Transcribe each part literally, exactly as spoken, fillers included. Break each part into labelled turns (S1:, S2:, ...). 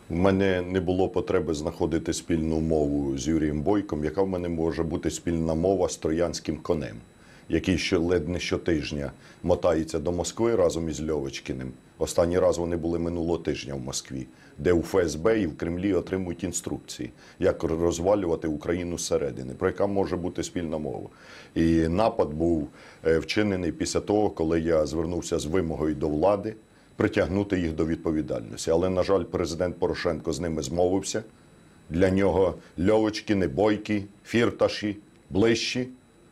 S1: В мене не було потреби знаходити спільну мову з Юрієм Бойком, яка в мене може бути спільна мова з троянським конем, який ще ледь не щотижня мотається до Москви разом із Льовочкіним. Останній раз вони були минулого тижня в Москві, де у ФСБ і в Кремлі отримують інструкції, як розвалювати Україну зсередини, про яка може бути спільна мова. І напад був вчинений після того, коли я звернувся з вимогою до влади притягнути їх до відповідальності. Але, на жаль, президент Порошенко з ними змовився. Для нього Льовочкіни, Бойки, Фірташі ближчі.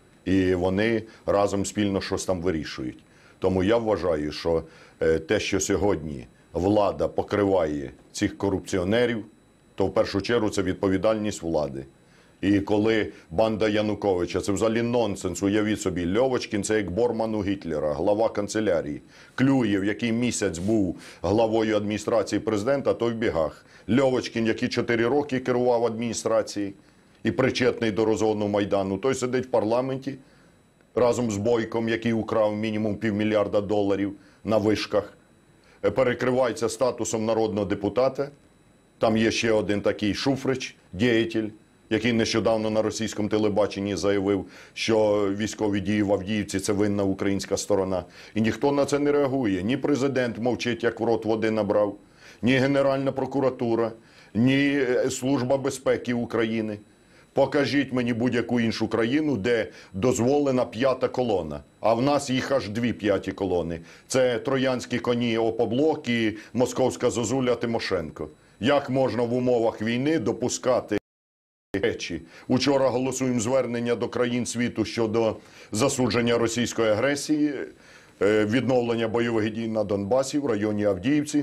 S1: І вони разом спільно щось там вирішують. Тому я вважаю, що те, що сьогодні влада покриває цих корупціонерів, то в першу чергу це відповідальність влади. І коли банда Януковича, це взагалі нонсенс, уявіть собі, Льовочкін – це як Борман у Гітлера, глава канцелярії. Клюєв, який місяць був главою адміністрації президента, той в бігах. Льовочкін, який чотири роки керував адміністрацією і причетний до розгону Майдану, той сидить в парламенті разом з Бойком, який украв мінімум півмільярда доларів на вишках, перекривається статусом народного депутата. Там є ще один такий Шуфрич, діятель, який нещодавно на російському телебаченні заявив, що військові дії в Авдіївці – це винна українська сторона. І ніхто на це не реагує. Ні президент мовчить, як в рот води набрав, ні Генеральна прокуратура, ні Служба безпеки України. Покажіть мені будь-яку іншу країну, де дозволена п'ята колона. А в нас їх аж дві п'яті колони. Це троянські коні Опоблок і московська зозуля Тимошенко. Як можна в умовах війни допускати речі? Учора голосуємо звернення до країн світу щодо засудження російської агресії, відновлення бойових дій на Донбасі, в районі Авдіївці.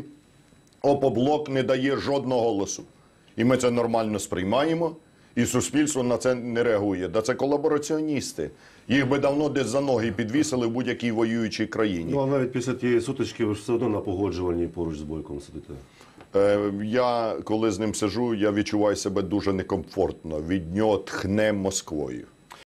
S1: Опоблок не дає жодного голосу. І ми це нормально сприймаємо. І суспільство на це не реагує. Да це колабораціоністи. Їх би давно десь за ноги підвісили в будь-якій воюючій країні.
S2: Ну, а навіть після тієї сутички ви ж все одно на погоджувальній поруч з Бойком сидите.
S1: Е, я, коли з ним сиджу, я відчуваю себе дуже некомфортно. Від нього тхне Москвою.